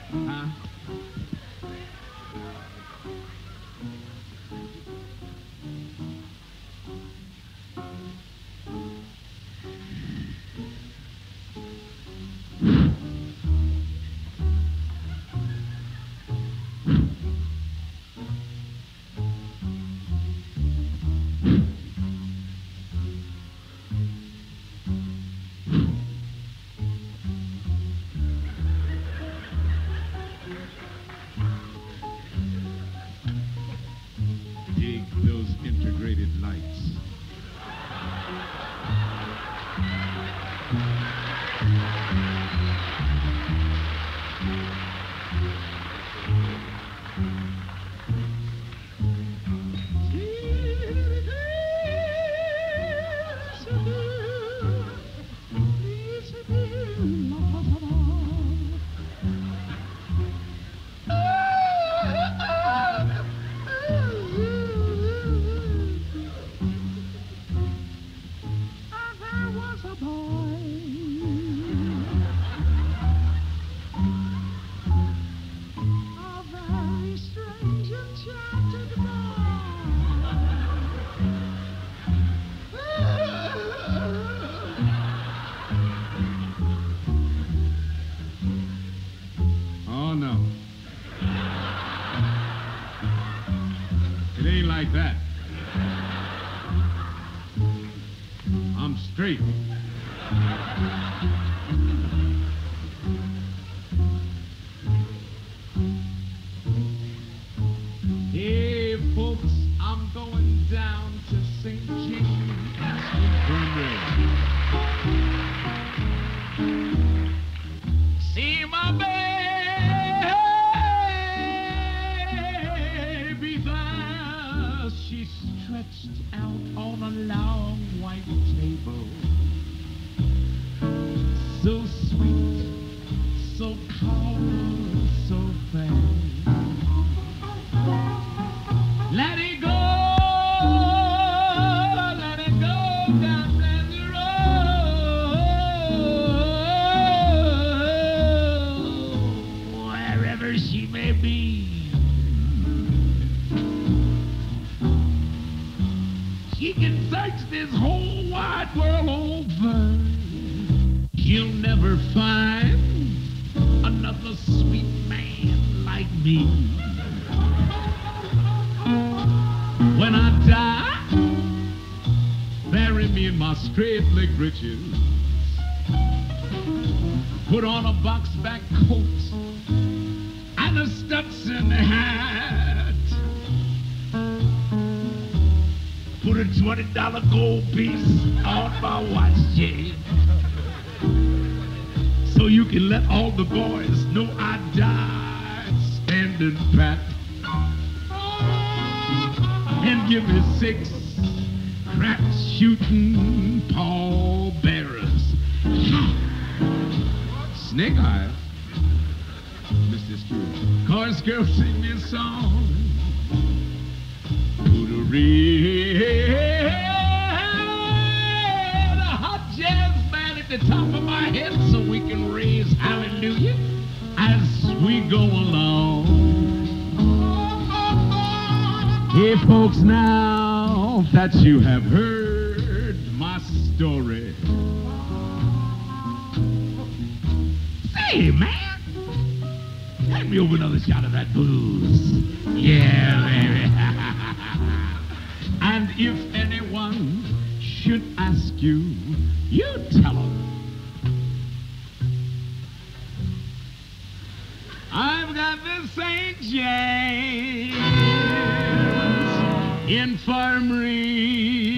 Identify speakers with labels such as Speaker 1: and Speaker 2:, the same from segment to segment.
Speaker 1: Huh? Dig those integrated lights. Oh no. It ain't like that. I'm straight. Hey, folks, I'm going down to St. James Infirmary. See my baby there. She's stretched out on a long white table. So sweet, so calm, so fair. Let it go down the road, wherever she may be. She can search this whole wide world over. You'll never find another sweet man like me. When I die, bury me in my straight leg breeches. Put on a box back coat and a Stetson hat. Put a $20 gold piece on my watch chain, so you can let all the boys know I died standing pat. And give me 6 crack shooting pallbearers. Snake eyes, Mr. Scrooge. Chorus girl, sing me a song. Put a red hot jazz band at the top of my head so we can raise hallelujah as we go along. Hey, folks, now that you have heard my story, say, man, hand me over another shot of that booze. Yeah, baby. And if anyone should ask you, you tell them I've got the St. James Infirmary.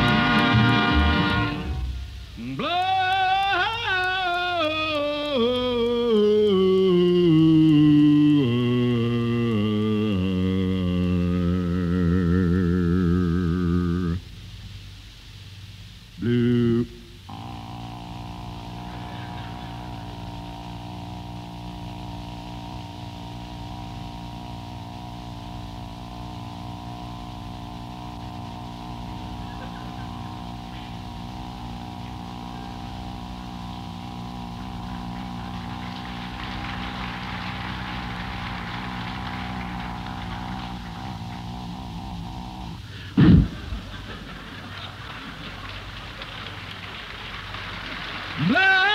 Speaker 1: Blue. Blood